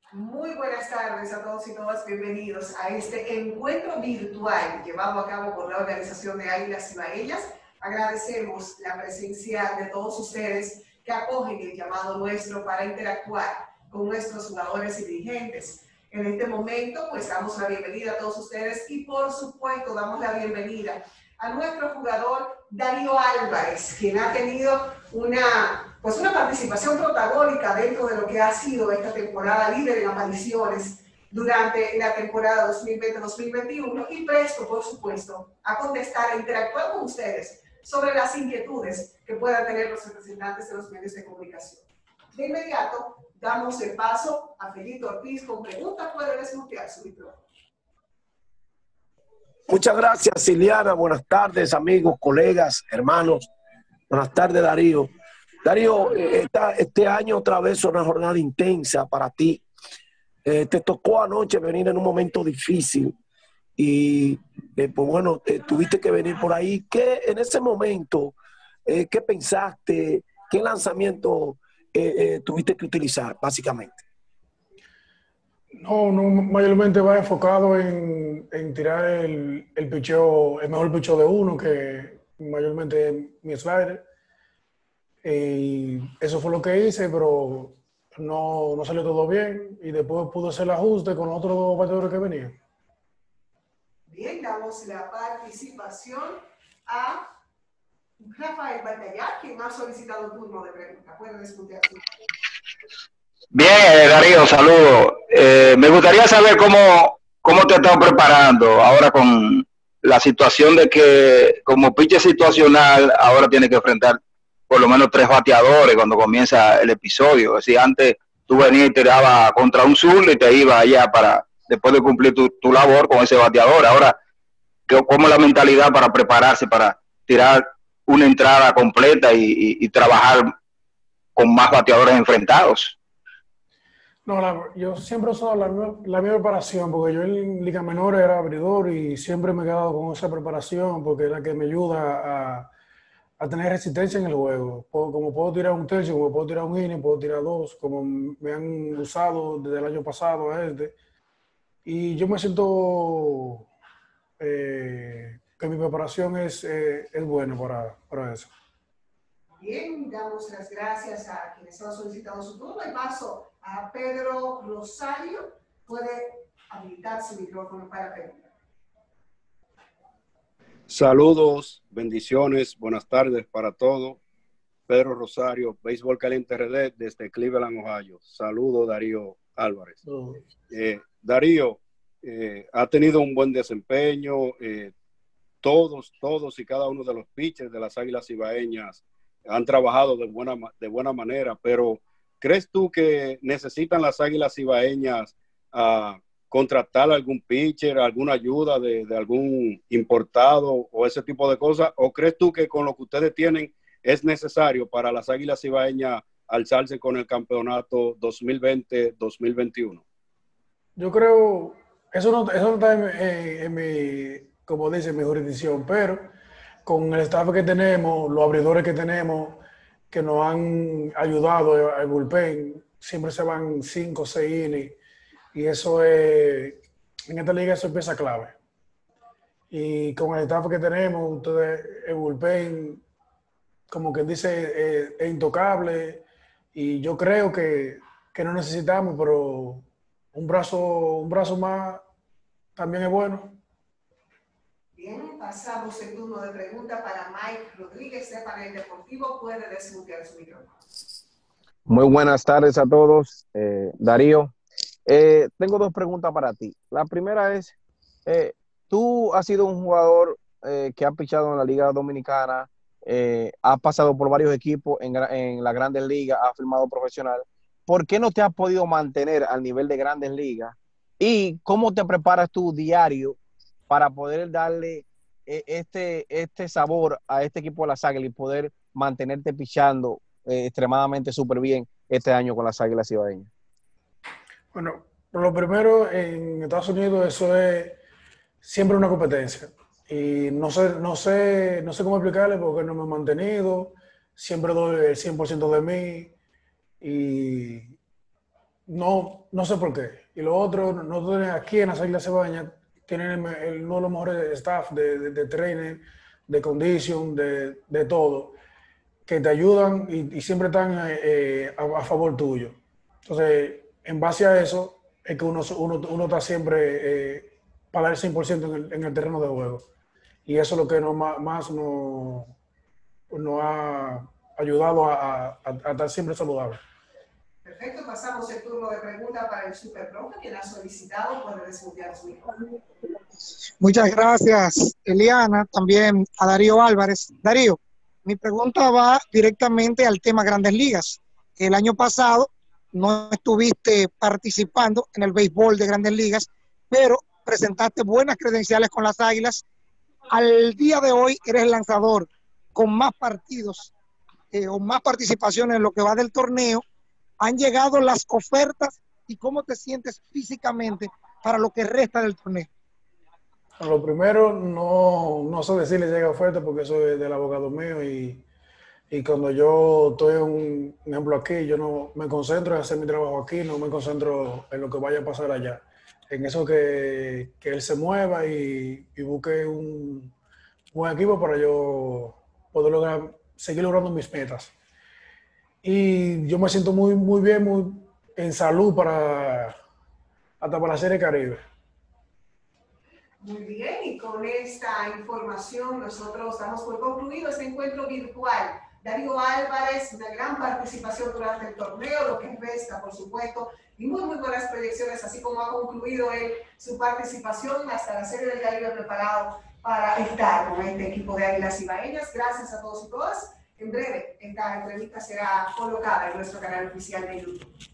Muy buenas tardes a todos y todas, bienvenidos a este encuentro virtual llevado a cabo por la organización de Águilas Cibaeñas. Agradecemos la presencia de todos ustedes que acogen el llamado nuestro para interactuar con nuestros jugadores y dirigentes. En este momento, pues damos la bienvenida a todos ustedes y por supuesto damos la bienvenida a nuestro jugador Darío Álvarez, quien ha tenido una participación protagónica dentro de lo que ha sido esta temporada, líder en apariciones durante la temporada 2020-2021 y presto, por supuesto, a contestar, a interactuar con ustedes sobre las inquietudes que puedan tener los representantes de los medios de comunicación. De inmediato, damos el paso a Felipe Ortiz con preguntas. Puede desbloquear su micrófono. Muchas gracias, Ciliana. Buenas tardes, amigos, colegas, hermanos. Buenas tardes, Darío. Darío, este año otra vez una jornada intensa para ti. Te tocó anoche venir en un momento difícil y pues bueno, tuviste que venir por ahí. ¿Qué en ese momento, qué pensaste? ¿Qué lanzamiento tuviste que utilizar, básicamente? No, mayormente va enfocado en tirar el picheo, el mejor picheo de uno, que mayormente mi slider. Y eso fue lo que hice, pero no salió todo bien. Y después pude hacer el ajuste con los otros dos bateadores que venían. Bien, damos la participación a Rafael Batallar, quien ha solicitado turno de pregunta. Pueden discutir. Bien, Darío, saludos. Me gustaría saber cómo te estás preparando ahora con la situación de que como pitcher situacional ahora tiene que enfrentar por lo menos 3 bateadores cuando comienza el episodio. Es decir, antes tú venías y tirabas contra un zurdo y te ibas allá para después de cumplir tu labor con ese bateador. Ahora, ¿cómo es la mentalidad para prepararse para tirar una entrada completa y trabajar con más bateadores enfrentados? No, yo siempre he usado la misma preparación, porque yo en Liga Menor era abridor y siempre me he quedado con esa preparación porque es la que me ayuda a tener resistencia en el juego. Como puedo tirar un tercio, como puedo tirar un inning, puedo tirar 2, como me han usado desde el año pasado a este. Y yo me siento que mi preparación es buena para eso. Bien, damos las gracias a quienes han solicitado su turno y paso a Pedro Rosario. Puede habilitar su micrófono para preguntar. Saludos, bendiciones, buenas tardes para todos. Pedro Rosario, Béisbol Caliente RD desde Cleveland, Ohio. Saludos, Darío Álvarez. Darío, ha tenido un buen desempeño. Todos y cada uno de los pitchers de las Águilas Cibaeñas han trabajado de buena manera, pero ¿crees tú que necesitan las Águilas Cibaeñas contratar algún pitcher, alguna ayuda de algún importado o ese tipo de cosas? ¿O crees tú que con lo que ustedes tienen es necesario para las Águilas Cibaeñas alzarse con el campeonato 2020-2021? Yo creo, eso no está en mi, como dice, en mi jurisdicción, pero con el staff que tenemos, los abridores que tenemos, que nos han ayudado al bullpen, siempre se van 5 o 6 innings, y eso es, en esta liga eso es pieza clave. Y con el staff que tenemos, ustedes, el bullpen, como quien dice, es intocable, y yo creo que no necesitamos, pero un brazo más también es bueno. Bien, pasamos el turno de pregunta para Mike Rodríguez de Panel Deportivo. Puede desmutear su micrófono. Muy buenas tardes a todos. Darío, tengo 2 preguntas para ti. La primera es, tú has sido un jugador que ha pichado en la Liga Dominicana, has pasado por varios equipos en la Grandes Ligas, has firmado profesional. ¿Por qué no te has podido mantener al nivel de Grandes Ligas? ¿Y cómo te preparas tú diario para poder darle este sabor a este equipo de las Águilas y poder mantenerte pichando extremadamente súper bien este año con las Águilas Cibaeñas? Bueno, lo primero, en Estados Unidos eso es siempre una competencia. Y no sé cómo explicarle porque no me he mantenido. Siempre doy el 100% de mí. Y no sé por qué. Y lo otro, nosotros aquí en las Águilas Cibaeñas tienen uno de los mejores staff de trainer, de condition, de todo, que te ayudan y siempre están a favor tuyo. Entonces, en base a eso, es que uno está siempre para dar el 100% en el terreno de juego. Y eso es lo que más nos ha ayudado a estar siempre saludable. Perfecto, pasamos el turno de pregunta para el Super Profe, quien ha solicitado, puede desmutear su micrófono. Muchas gracias, Eliana, también a Darío Álvarez. Darío, mi pregunta va directamente al tema Grandes Ligas. El año pasado no estuviste participando en el béisbol de Grandes Ligas, pero presentaste buenas credenciales con las Águilas. Al día de hoy eres el lanzador con más partidos o más participaciones en lo que va del torneo. ¿Han llegado las ofertas y cómo te sientes físicamente para lo que resta del torneo? Lo primero, no sé decirle llega oferta porque eso es del abogado mío y cuando yo estoy en un ejemplo aquí, yo no me concentro en hacer mi trabajo aquí, no me concentro en lo que vaya a pasar allá. En eso que él se mueva y busque un buen equipo para yo poder seguir logrando mis metas. Y yo me siento muy bien, muy en salud hasta para la Serie Caribe. Muy bien, y con esta información nosotros damos por concluido este encuentro virtual. Darío Álvarez, una gran participación durante el torneo, lo que resta, por supuesto, y muy buenas proyecciones, así como ha concluido él su participación hasta la Serie del Caribe, preparado para estar con este equipo de Águilas Cibaeñas. Gracias a todos y todas. En breve, esta entrevista será colocada en nuestro canal oficial de YouTube.